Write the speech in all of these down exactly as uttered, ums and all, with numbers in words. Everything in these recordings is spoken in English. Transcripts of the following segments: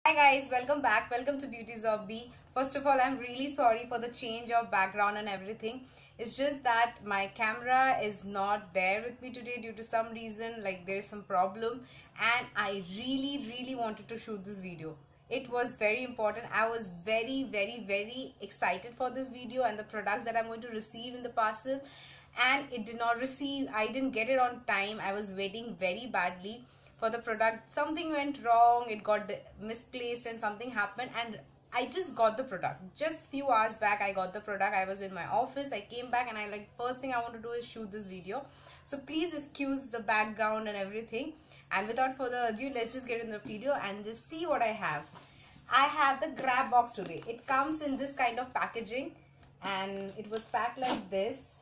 Hi guys, welcome back. Welcome to Beauty Zombie. First of all, I'm really sorry for the change of background and everything. It's just that my camera is not there with me today due to some reason, like there is some problem, and I really really wanted to shoot this video. It was very important. I was very very very excited for this video and the products that I'm going to receive in the parcel, and it did not receive. I didn't get it on time. I was waiting very badly for the product. Something went wrong, it got misplaced and something happened, and I just got the product. Just few hours back I got the product. I was in my office, I came back, and I like first thing I want to do is shoot this video. So please excuse the background and everything, and without further ado, let's just get in the video and just see what I have. I have the grab box today. It comes in this kind of packaging and it was packed like this.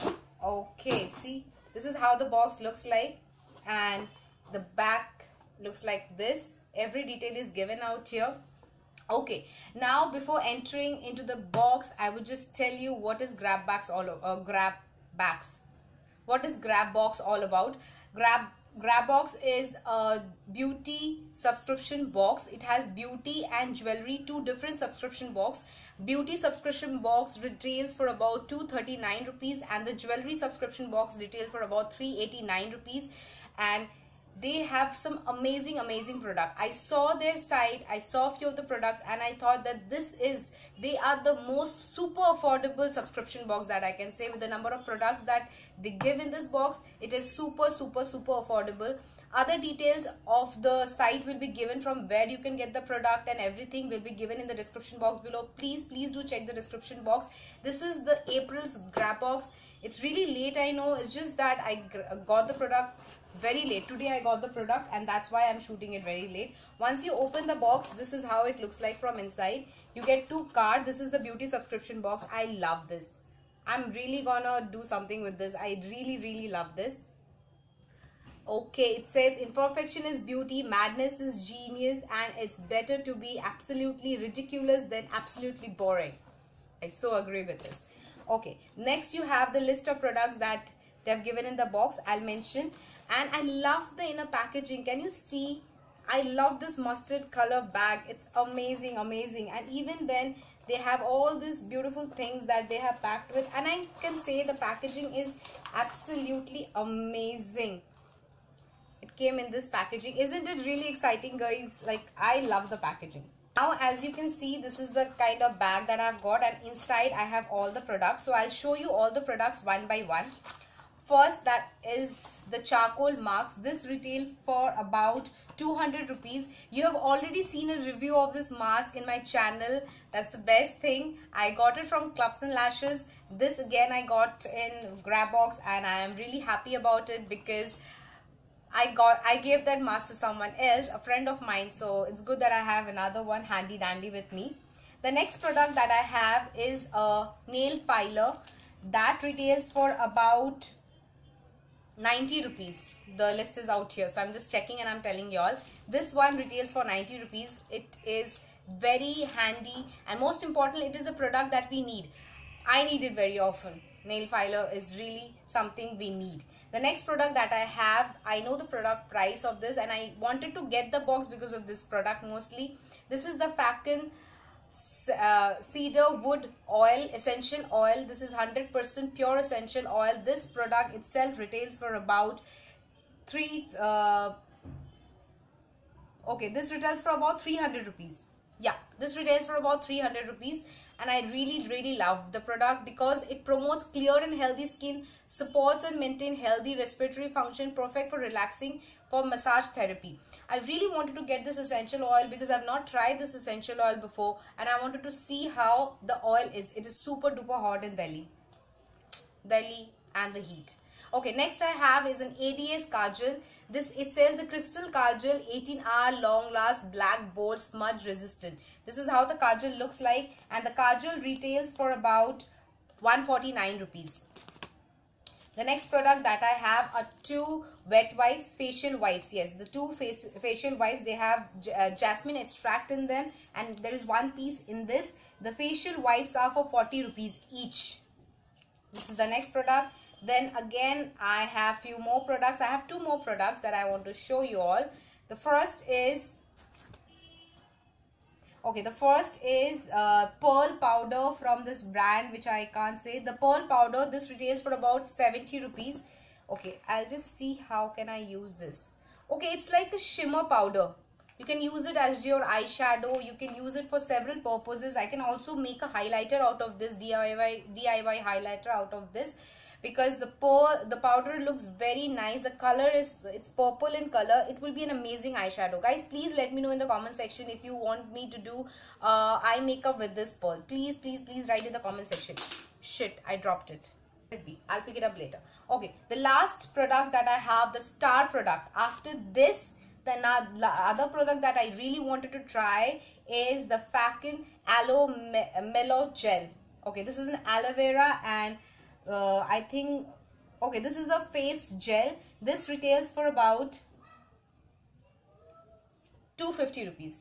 Okay, see, this is how the box looks like, and the back looks like this. Every detail is given out here. Okay, now before entering into the box, I would just tell you what is grab box all uh, grab box. What is grab box all about? Grab grab box is a beauty subscription box. It has beauty and jewelry, two different subscription box. Beauty subscription box retails for about two hundred thirty-nine rupees, and the jewelry subscription box retails for about three hundred eighty-nine rupees. And they have some amazing amazing product. I saw their site, I saw a few of the products, and I thought that this is they are the most super affordable subscription box that I can say. With the number of products that they give in this box, it is super super super affordable. Other details of the site will be given, from where you can get the product and everything will be given in the description box below. Please please do check the description box. This is the April's grab box. It's really late, I know. It's just that I got the product very late. Today I got the product, and that's why I'm shooting it very late. Once you open the box, this is how it looks like from inside. You get two cards. This is the beauty subscription box. I love this. I'm really gonna do something with this. I really really love this. Okay, it says imperfection is beauty, madness is genius, and it's better to be absolutely ridiculous than absolutely boring. I so agree with this. Okay, next you have the list of products that they've given in the box. I'll mention. And I love the inner packaging. Can you see? I love this mustard color bag. It's amazing amazing. And even then they have all these beautiful things that they have packed with, and I can say the packaging is absolutely amazing. It came in this packaging. Isn't it really exciting, guys? Like, I love the packaging. Now as you can see, this is the kind of bag that I've got, and inside I have all the products. So I'll show you all the products one by one. First, that is the charcoal marks. This retail for about two hundred rupees. You have already seen a review of this mask in my channel. That's the best thing. I got it from Clubs and Lashes. This again I got in grab box, and I am really happy about it because I got I gave that mask to someone else, a friend of mine. So it's good that I have another one handy dandy with me. The next product that I have is a nail filer that retails for about ninety rupees. The list is out here, so I'm just checking and I'm telling y'all. This one retails for ninety rupees. It is very handy, and most importantly, it is a product that we need. I need it very often. Nail filer is really something we need. The next product that I have, I know the product price of this, and I wanted to get the box because of this product mostly. This is the Facon uh, cedar wood oil, essential oil. This is one hundred percent pure essential oil. This product itself retails for about three uh, okay this retails for about three hundred rupees. Yeah, this retails for about three hundred rupees, and I really really love the product because it promotes clear and healthy skin, supports and maintain healthy respiratory function, perfect for relaxing, for massage therapy. I really wanted to get this essential oil because I've not tried this essential oil before, and I wanted to see how the oil is. It is super duper hot in Delhi. Delhi and the heat. Okay, next I have is an A D S Kajal. This itself, the Crystal Kajal, eighteen hour long last, black, bold, smudge resistant. This is how the Kajal looks like, and the Kajal retails for about one hundred forty-nine rupees. The next product that I have are two wet wipes, facial wipes. Yes, the two face, facial wipes, they have uh, jasmine extract in them, and there is one piece in this. The facial wipes are for forty rupees each. This is the next product. Then again I have few more products. I have two more products that I want to show you all. The first is Okay, the first is uh, pearl powder from this brand, which I can't say. The pearl powder, this retails for about seventy rupees. Okay, I'll just see how can I use this. Okay, it's like a shimmer powder. You can use it as your eyeshadow. You can use it for several purposes. I can also make a highlighter out of this, D I Y D I Y highlighter out of this, because the pearl, the powder looks very nice. The color is, it's purple in color. It will be an amazing eyeshadow. Guys, please let me know in the comment section if you want me to do uh, eye makeup with this pearl. Please, please, please write in the comment section. Shit, I dropped it. I'll pick it up later. Okay, the last product that I have, the star product. After this, the other product that I really wanted to try is the Fakin Aloe Mellow Gel. Okay, this is an aloe vera, and uh, I think, okay, this is a face gel. This retails for about two hundred fifty rupees.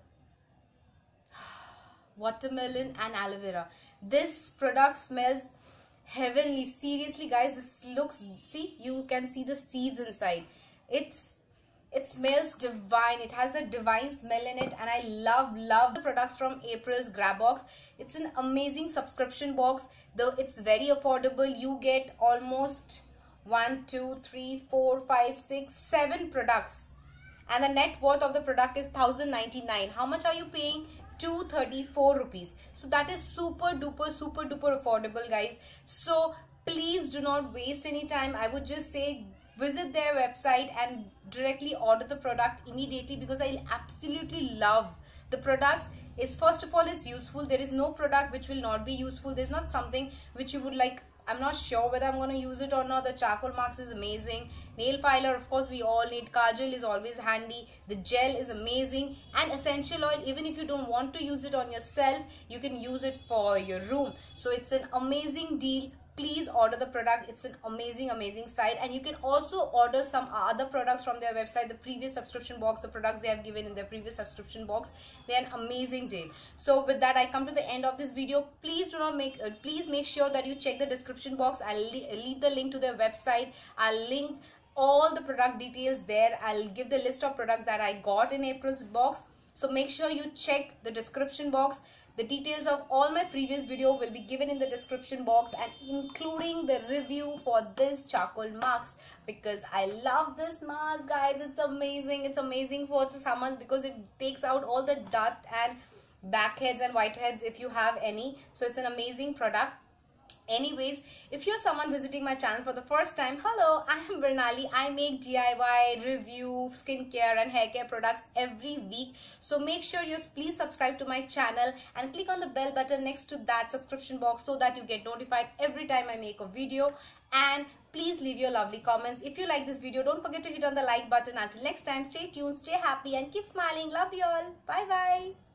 Watermelon and aloe vera. This product smells heavenly. Seriously guys, this looks, see, you can see the seeds inside. It's it smells divine. It has the divine smell in it, and I love love the products from April's Grab Box. It's an amazing subscription box, though it's very affordable. You get almost one two three four five six seven products, and the net worth of the product is one thousand ninety-nine. How much are you paying? two hundred thirty-four rupees. So that is super duper super duper affordable, guys. So please do not waste any time. I would just say visit their website and directly order the product immediately, because I absolutely love the products. Is first of all, it's useful. There is no product which will not be useful. There's not something which you would like, I'm not sure whether I'm going to use it or not. The charcoal marks is amazing. Nail filer, of course, we all need. Kajal is always handy. The gel is amazing. And essential oil, even if you don't want to use it on yourself, you can use it for your room. So it's an amazing deal. Please order the product. It's an amazing amazing site, and you can also order some other products from their website. The previous subscription box, the products they have given in their previous subscription box, they're an amazing deal. So with that, I come to the end of this video. Please do not make uh, please make sure that you check the description box. I'll leave the link to their website. I'll link all the product details there. I'll give the list of products that I got in April's box. So make sure you check the description box. The details of all my previous video will be given in the description box, and including the review for this charcoal mask, because I love this mask, guys. It's amazing. It's amazing for the summers because it takes out all the dirt and blackheads and whiteheads if you have any. So it's an amazing product. Anyways, if you're someone visiting my channel for the first time, hello, I am Bernali. I make D I Y, review, skincare and hair care products every week. So make sure you please subscribe to my channel and click on the bell button next to that subscription box so that you get notified every time I make a video. And please leave your lovely comments. If you like this video, don't forget to hit on the like button. Until next time, stay tuned, stay happy and keep smiling. Love you all. Bye bye.